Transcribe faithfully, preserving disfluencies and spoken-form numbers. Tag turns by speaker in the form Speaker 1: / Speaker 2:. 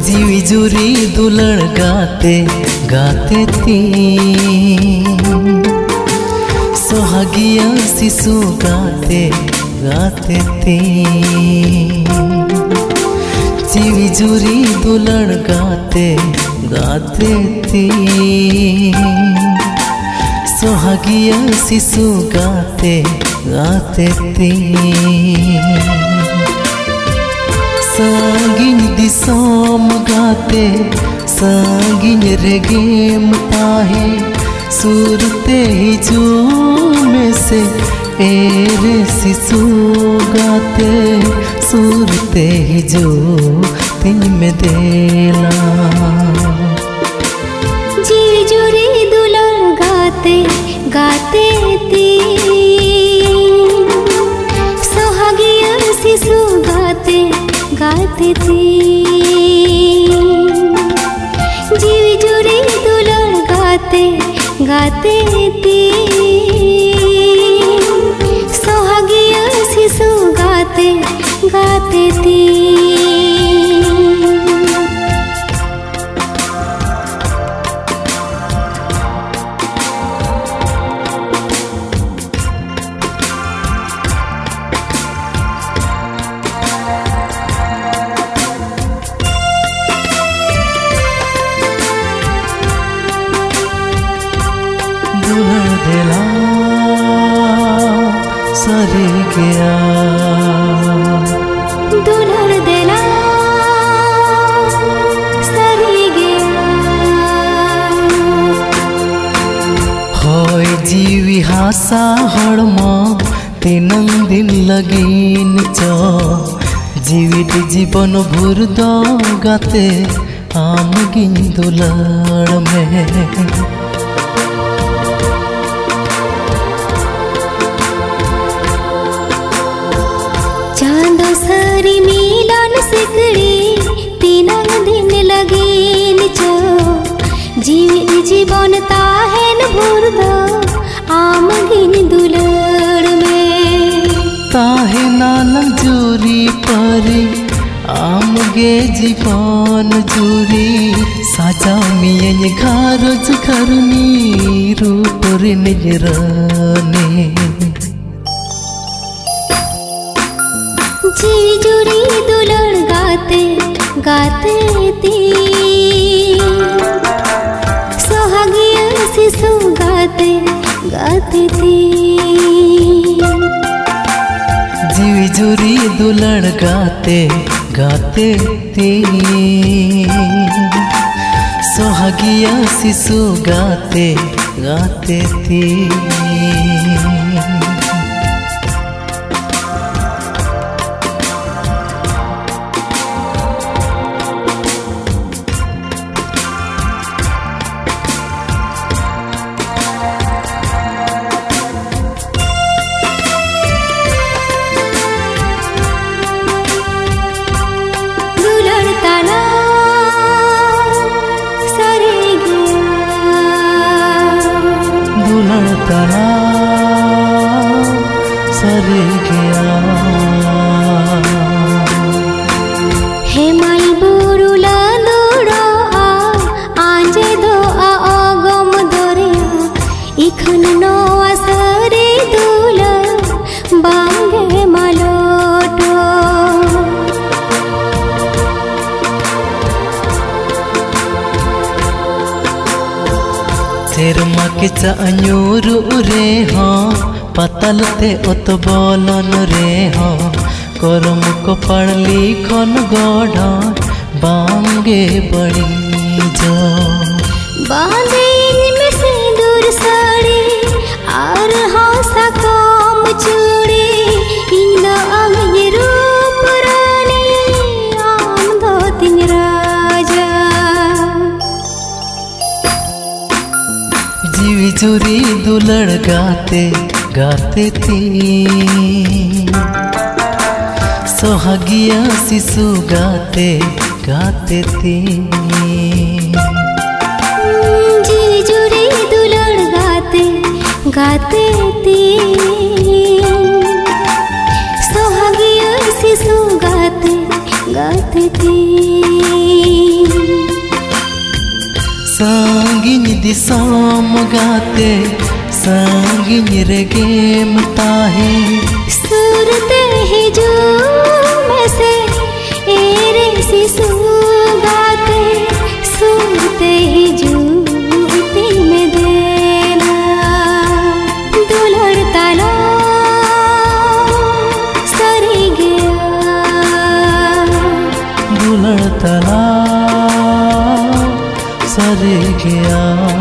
Speaker 1: जीवी जुरी दुलड़ गाते गाते ती सोहागिया शिशु गाते गाते ती जीवी जुरी दुलड़ गाते गाते ती सोहागिया शिशु गाते गाते ती सांगिन दिसोम गाते सांगिन रेगेम ताहे सुरते ही जो में से एरे शिशु गाते सुरते ही जो तिन में देला
Speaker 2: जीवी जुरी दुलड़ गाते गाते ती सोहागिया शिशु गाते गाते ती जीवी जुरी दुलड़ गाते गाते ती सोहागिया शिशु गाते गाते ती
Speaker 1: दुलड़ देला सरे गया
Speaker 2: दुलड़ देला सरे गया
Speaker 1: होय जीवी हासा हड़मा तीनंग दिन लगीन चो जीवित जीवन भूर दो गाते आम गिन दुलड़ में
Speaker 2: चांदो सरी मिलन सिकड़ी तीनंग दिन लगीन चो जीवी जीवन ताहेन भूर दो आम गिन दुलड़ में
Speaker 1: ताहे नालंग जूरी परी आम गे जीवन जूरी साजा मियन घारोज घरनी रूप रे निजराने
Speaker 2: जीवी जुरी दुलड़ गाते गाते ती सोहागिया शिशु गाते गाते ती
Speaker 1: जीवी जुरी दुलड़ गाते गाते ती सोहागिया शिशु गाते गाते ती तना सरे गया
Speaker 2: हे माई बुरुला लोड़ो आ आंजे दो आ गम दोरिया इखन नो असरे दूला बांगे मालोटो
Speaker 1: सेरमा के चान्यूरु रे हाँ पतलते उत बोलन रे हाँ करम को पढ़ली खन गढ़ बांगे बड़ी जो
Speaker 2: बांधे में सिंदूर साड़ी और हौसा काम चूड़ी इन अंग रूप रानी आम दो तीन राजा
Speaker 1: जीवी जुरी दुलड़ गाते गाते ती सोहागिया शिशु गाते गाते ती
Speaker 2: जीवी जुरी दुलड़ गाते गाते ती सोहागिया शिशु गाते गाते ती।
Speaker 1: सांगिन दिसाम गाते सांगिन रेगेम ताहे
Speaker 2: सुरते ही जो में से एरे सिसु गाते सुरते ही जो में देना दुलड़ ताला सरी गया
Speaker 1: दुलड़ ताला सरी गया।